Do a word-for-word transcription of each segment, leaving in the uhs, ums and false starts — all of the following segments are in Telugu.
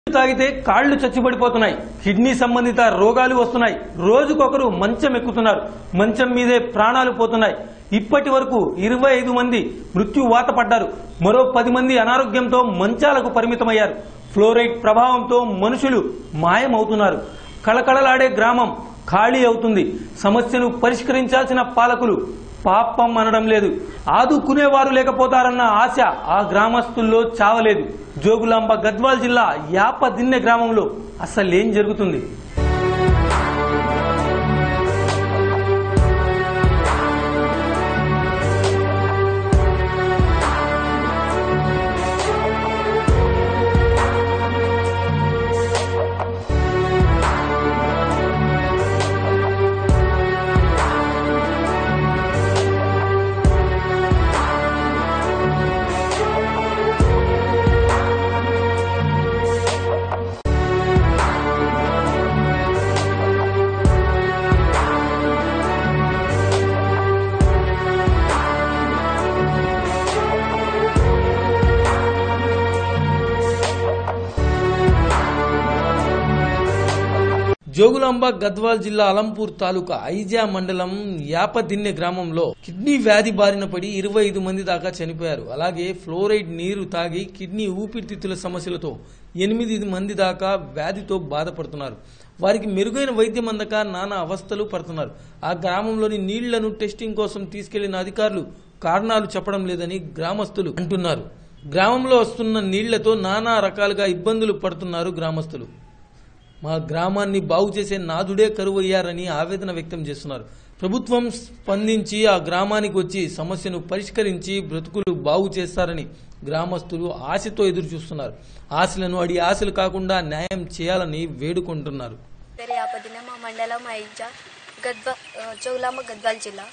తాగితే కాళ్ళు చచ్చిపడిపోతున్నాయి, కిడ్నీ సంబంధిత రోగాలు వస్తున్నాయి, రోజుకొకరు మంచం ఎక్కుతున్నారు, మంచం మీదే ప్రాణాలు పోతున్నాయి. ఇప్పటి వరకు ఇరవై ఐదు మంది మృత్యువాత పడ్డారు, మరో పది మంది అనారోగ్యంతో మంచాలకు పరిమితమయ్యారు. ఫ్లోరైడ్ ప్రభావంతో మనుషులు మాయమవుతున్నారు. కళకళలాడే గ్రామం ఖాళీ అవుతుంది. సమస్యను పరిష్కరించాల్సిన పాలకులు పాపం అనడం లేదు. ఆదుకునేవారు లేకపోతారన్న ఆశ ఆ గ్రామస్తుల్లో చావలేదు. జోగులాంబ గద్వాల్ జిల్లా యాపదిన్నె గ్రామంలో అసలేం జరుగుతుంది? జోగులాంబ గద్వాల్ జిల్లా అలంపూర్ తాలూకా ఐజా మండలం యాపదిన్నె గ్రామంలో కిడ్నీ వ్యాధి బారిన పడి ఇరవై ఐదు మంది దాకా చనిపోయారు. అలాగే ఫ్లోరైడ్ నీరు తాగి కిడ్నీ ఊపిరితిత్తుల సమస్యలతో ఎనిమిది మంది దాకా వ్యాధితో బాధపడుతున్నారు. వారికి మెరుగైన వైద్యం అందక నానా అవస్థలు పడుతున్నారు. ఆ గ్రామంలోని నీళ్లను టెస్టింగ్ కోసం తీసుకెళ్లిన అధికారులు కారణాలు చెప్పడం లేదని గ్రామస్తులు అంటున్నారు. గ్రామంలో వస్తున్న నీళ్లతో నానా రకాలుగా ఇబ్బందులు పడుతున్నారు గ్రామస్తులు. మా గ్రామాన్ని బాగు చేసే నాదుడే కరువయ్యారని ఆవేదన వ్యక్తం చేస్తున్నారు. ప్రభుత్వం స్పందించి ఆ గ్రామానికి వచ్చి సమస్యను పరిష్కరించి బ్రతుకులు బాగు చేస్తారని గ్రామస్తులు ఆశతో ఎదురు చూస్తున్నారు. ఆశలను అడి ఆశలు కాకుండా న్యాయం చేయాలని వేడుకుంటున్నారు. మా మండలం ఐజా గద్వా జోగులాంబ గద్వాల్ జిల్లా.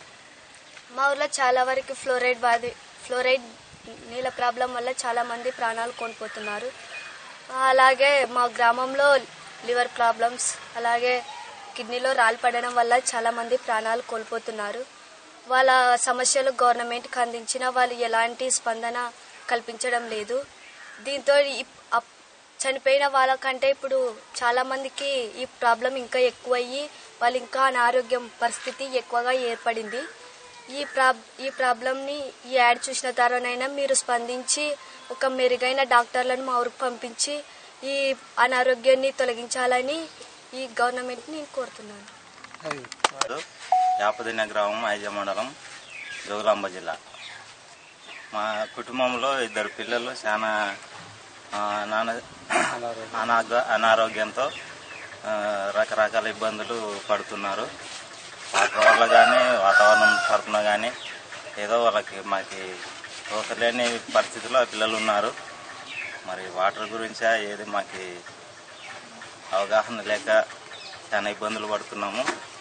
మా ఊర్లో చాలా వరకు ఫ్లోరైడ్ బాధి ఫ్లోరైడ్ నీళ్ళ ప్రాబ్లం వల్ల చాలా మంది ప్రాణాలు కోల్పోతున్నారు. అలాగే మా గ్రామంలో లివర్ ప్రాబ్లమ్స్, అలాగే కిడ్నీలో రాళ్ళు పడడం వల్ల చాలా మంది ప్రాణాలు కోల్పోతున్నారు. వాళ్ళ సమస్యలు గవర్నమెంట్కి అందించినా వాళ్ళు ఎలాంటి స్పందన కల్పించడం లేదు. దీంతో చనిపోయిన వాళ్ళకంటే ఇప్పుడు చాలా మందికి ఈ ప్రాబ్లం ఇంకా ఎక్కువయ్యి వాళ్ళు ఇంకా అనారోగ్యం పరిస్థితి ఎక్కువగా ఏర్పడింది. ఈ ప్రాబ్ ఈ ప్రాబ్లంని ఈ యాడ్ చూసిన తర్వాతనైనా మీరు స్పందించి ఒక మెరుగైన డాక్టర్లను మా ఊరికి పంపించి ఈ అనారోగ్యాన్ని తొలగించాలని ఈ గవర్నమెంట్ నేను కోరుతున్నాను. యాపదిన్నె గ్రామం ఐజా మండలం జోగులాంబ జిల్లా. మా కుటుంబంలో ఇద్దరు పిల్లలు చాలా అనారోగ్యంతో రకరకాల ఇబ్బందులు పడుతున్నారు. వాటి వల్ల కానీ వాతావరణం తరఫున కానీ ఏదో వాళ్ళకి మాకు తోసలేని పరిస్థితుల్లో పిల్లలు ఉన్నారు. మరి వాటర్ గురించా ఏది మాకు అవగాహన లేక చాలా ఇబ్బందులు పడుతున్నాము.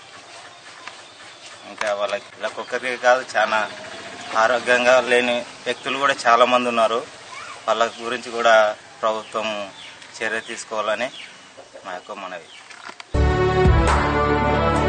ఇంకా వాళ్ళకి ఒక్కొక్కరికి కాదు, చాలా ఆరోగ్యంగా లేని వ్యక్తులు కూడా చాలా మంది ఉన్నారు. వాళ్ళ గురించి కూడా ప్రభుత్వం చర్య తీసుకోవాలని మా యొక్క మనవి.